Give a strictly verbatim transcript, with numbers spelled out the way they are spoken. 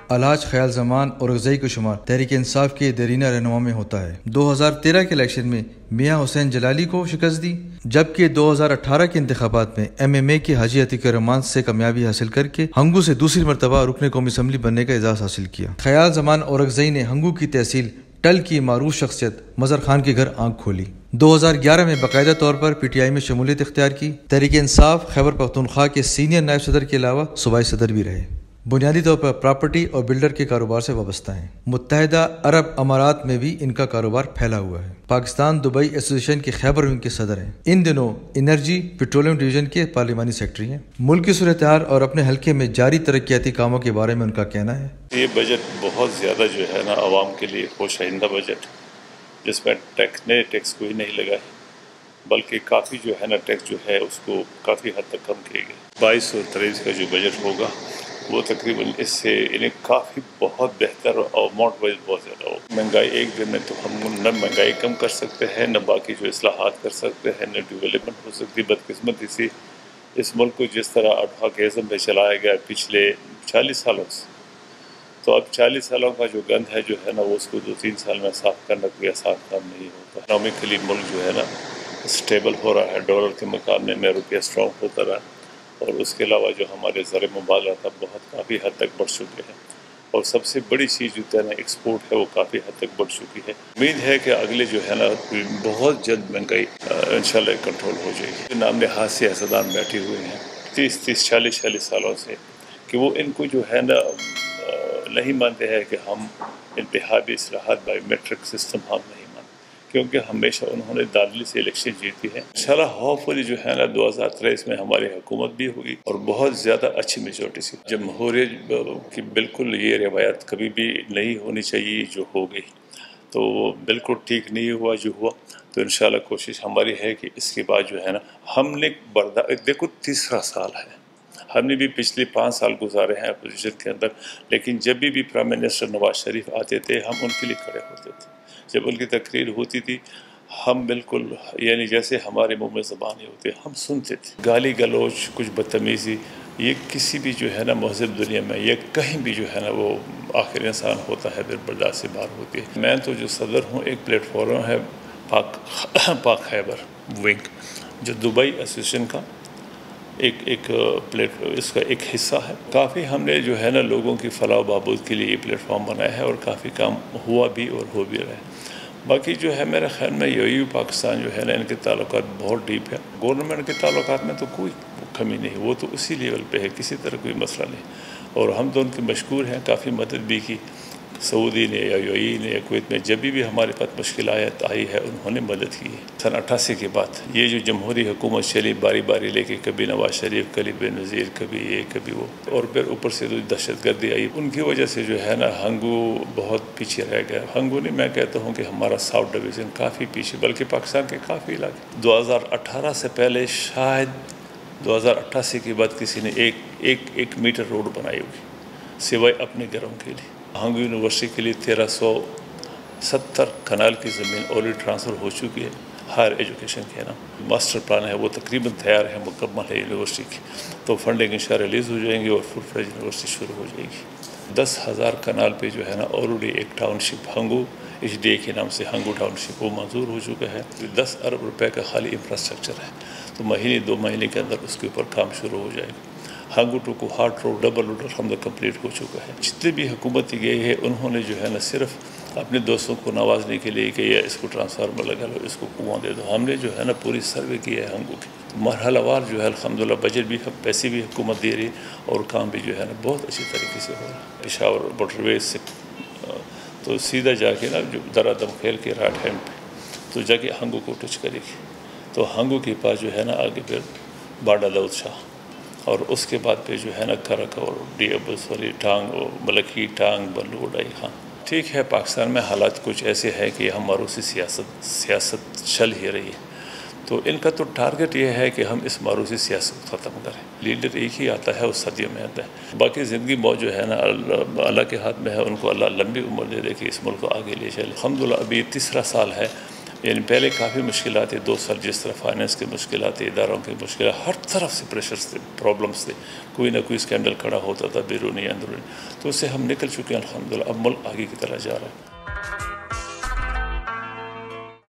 الحاج خیال زمان اورکزئی کو شمار تحریک انصاف کے دیرینہ رہنما میں ہوتا ہے۔ دو ہزار تیرہ کے الیکشن میں میاں حسین جلالی کو شکست دی، جبکہ دو ہزار اٹھارہ کے انتخابات میں ایم ایم اے کے حاجی عتیق الرحمان سے کامیابی حاصل کر کے ہنگو سے دوسری مرتبہ رکن قومی اسمبلی بننے کا اعزاز حاصل کیا۔ خیال زمان اورکزئی نے ہنگو کی تحصیل ٹل کی معروف شخصیت مظہر خان کے گھر آنکھ کھولی۔ دو ہزار گیارہ میں باقاعدہ طور پر پی ٹی آئی میں شمولیت اختیار کی۔ تحریک انصاف خیبر پختونخوا کے سینئر نائب صدر کے علاوہ صوبائی صدر بھی رہے۔ بنیادی طور پر پراپرٹی اور بلڈر کے کاروبار سے وابستہ ہیں۔ متحدہ عرب امارات میں بھی ان کا کاروبار پھیلا ہوا ہے۔ پاکستان دبئی ایسوسی ایشن کے خیبر ونگ کے صدر ہیں۔ ان دنوں انرجی پیٹرولیم ڈویژن کے پارلیمانی سیکرٹری ہیں۔ ملک کی صورتحال اور اپنے حلقے میں جاری ترقیاتی کاموں کے بارے میں ان کا کہنا ہے۔ یہ بجٹ بہت زیادہ جو ہے نا عوام کے لیے خوش آئندہ بجٹ، جس میں ٹیکس نئے ٹیکس کوئی نہیں لگا ہے، بلکہ کافی جو ہے نا ٹیکس جو ہے اس کو کافی حد تک کم کیے گئے۔ بائیس سو تیئیس کا جو بجٹ ہوگا وہ تقریباً اس سے انہیں کافی بہت بہتر اور اماؤنٹ وائز بہت زیادہ ہو۔ مہنگائی ایک دن میں تو ہم نہ مہنگائی کم کر سکتے ہیں، نہ باقی جو اصلاحات کر سکتے ہیں، نہ ڈیولپمنٹ ہو سکتی۔ بدقسمتی سے اس ملک کو جس طرح اڈھاکیزم پہ چلایا گیا پچھلے چالیس سالوں سے، تو اب چالیس سالوں کا جو گند ہے جو ہے نا وہ اس کو دو تین سال میں صاف کرنا کوئی آسان کام نہیں ہوتا۔ اکنامکلی ملک جو ہے نا اسٹیبل ہو رہا ہے، ڈالر کے مقابلے میں روپیہ اسٹرانگ ہوتا رہا، اور اس کے علاوہ جو ہمارے زر مبادلہ تھا بہت کافی حد تک بڑھ چکے ہیں، اور سب سے بڑی چیز جو ہے نا ایکسپورٹ ہے وہ کافی حد تک بڑھ چکی ہے۔ امید ہے کہ اگلے جو ہے نا بہت جلد مہنگائی انشاءاللہ کنٹرول ہو جائے گی۔ نام نہاد سیاستدان بیٹھے ہوئے ہیں تیس تیس چالیس چالیس سالوں سے کہ وہ ان کو جو ہے نا نہیں مانتے ہیں کہ ہم انتخابی اصلاحات بائی میٹرک سسٹم ہم نہیں مانتے، کیونکہ ہمیشہ انہوں نے دادلی سے الیکشن جیتی ہے۔ انشاءاللہ ہوپفلی جو ہے نا دو ہزار تیئیس میں ہماری حکومت بھی ہوگی اور بہت زیادہ اچھی میجورٹی سے۔ جمہوریت کی بالکل یہ روایت کبھی بھی نہیں ہونی چاہیے جو ہو گئی، تو وہ بالکل ٹھیک نہیں ہوا جو ہوا، تو انشاءاللہ کوشش ہماری ہے کہ اس کے بعد جو ہے نا ہم نے برداشت، دیکھو تیسرا سال ہے، ہم نے بھی پچھلے پانچ سال گزارے ہیں اپوزیشن کے اندر، لیکن جب بھی بھی پرائم منسٹر نواز شریف آتے تھے ہم ان کے لیے کھڑے ہوتے تھے۔ جب ان کی تقریر ہوتی تھی ہم بالکل یعنی جیسے ہمارے منہ میں زبان ہی ہوتے ہم سنتے تھے۔ گالی گلوچ، کچھ بدتمیزی، یہ کسی بھی جو ہے نا مہذب دنیا میں یہ کہیں بھی جو ہے نا وہ آخر انسان ہوتا ہے پھر برداشت سے باہر ہوتی ہے۔ میں تو جو صدر ہوں، ایک پلیٹ فارم ہے پاک پاک خیبر ونگ، جو دبئی ایسوسی ایشن کا ایک ایک پلیٹ اس کا ایک حصہ ہے۔ کافی ہم نے جو ہے نا لوگوں کی فلاح و بہبود کے لیے یہ پلیٹ فارم بنایا ہے، اور کافی کام ہوا بھی اور ہو بھی رہا ہے۔ باقی جو ہے میرے خیال میں یو اے ای پاکستان جو ہے نا ان کے تعلقات بہت ڈیپ ہے۔ گورنمنٹ کے تعلقات میں تو کوئی کمی نہیں، وہ تو اسی لیول پہ ہے، کسی طرح کوئی مسئلہ نہیں، اور ہم تو ان کے مشکور ہیں، کافی مدد بھی کی سعودی نے یا یو اے ای نے یا کویت میں، جب بھی ہمارے پاس مشکل آیت آئی ہے انہوں نے مدد کی ہے۔ سن اٹھاسی کے بعد یہ جو جمہوری حکومت چلی باری باری لے کے، کبھی نواز شریف، کبھی بے نظیر، کبھی یہ کبھی وہ، اور پھر اوپر سے جو دہشت گردی آئی، ان کی وجہ سے جو ہے نا ہنگو بہت پیچھے رہ گیا۔ ہنگو نہیں، میں کہتا ہوں کہ ہمارا ساؤتھ ڈویژن کافی پیچھے، بلکہ پاکستان کے کافی علاقے۔ دو ہزار اٹھارہ سے پہلے شاید دو ہزار اٹھاسی کے بعد کسی نے ایک ایک ایک میٹر روڈ بنائی ہوگی سوائے اپنے گھروں کے لیے۔ ہنگو یونیورسٹی کے لیے تیرہ سو ستر کنال کی زمین آلریڈی ٹرانسفر ہو چکی ہے ہائر ایجوکیشن کے نام۔ ماسٹر پلان ہے وہ تقریباً تیار ہے، مکمل ہے یونیورسٹی کی، تو فنڈنگ انشاءاللہ ریلیز ہو جائیں گی اور فل فلیج یونیورسٹی شروع ہو جائے گی۔ دس ہزار کنال پہ جو ہے نا آلریڈی ایک township Hangu H D A کے نام سے ہنگو ٹاؤن شپ وہ منظور ہو چکا ہے۔ دس ارب روپے کا خالی انفراسٹرکچر ہے، تو مہینے دو مہینے کے اندر اس کے اوپر کام شروع ہو جائے گا۔ Hangu to Kohat road double road الحمد کمپلیٹ ہو چکا ہے۔ جتنے بھی حکومتی گئے ہیں انہوں نے جو ہے نا صرف اپنے دوستوں کو نوازنے کے لیے کہ یہ اس کو ٹرانسفارمر لگا لو، اس کو کنواں دے دو، ہم نے جو ہے نا پوری سروے کی ہے ہنگو کی۔ مرحلہ وار جو ہے الحمدللہ بجٹ بھی پیسے بھی حکومت دے رہی اور کام بھی جو ہے نا بہت اچھی طریقے سے ہو رہا ہے۔ پشاور واٹر ویز سے تو سیدھا جا کے نا جو درا دم کھیل کے رائٹ ہینڈ پہ تو جا کے ہنگو کو ٹچ کرے گی، تو ہنگو کے پاس جو ہے نا آگے پھر باڈا داؤد شاہ، اور اس کے بعد پہ جو ہے نا کرک اور ڈی ابوس والی ٹانگ اور ملکی ٹانگ بلو ڈائی خان۔ ٹھیک ہے، پاکستان میں حالات کچھ ایسے ہیں کہ ہم معروسی سیاست سیاست چل ہی رہی ہے، تو ان کا تو ٹارگٹ یہ ہے کہ ہم اس معروسی سیاست کو ختم کریں۔ لیڈر ایک ہی آتا ہے، اس صدیوں میں آتا ہے، باقی زندگی موت جو ہے نا اللہ کے ہاتھ میں ہے، ان کو اللہ لمبی عمر دے دے کہ اس ملک کو آگے لے چلے۔ الحمدللہ ابھی تیسرا سال ہے یعنی پہلے کافی مشکلات تھے، دو سال جس طرح فائنینس کی مشکلات تھے، اداروں کی مشکلات، ہر طرف سے پریشرز تھے، پرابلمس تھے، کوئی نہ کوئی اسکینڈل کھڑا ہوتا تھا بیرونی اندرونی، تو اس سے ہم نکل چکے ہیں الحمدللہ، اب ملک آگے کی طرح جا رہا ہے۔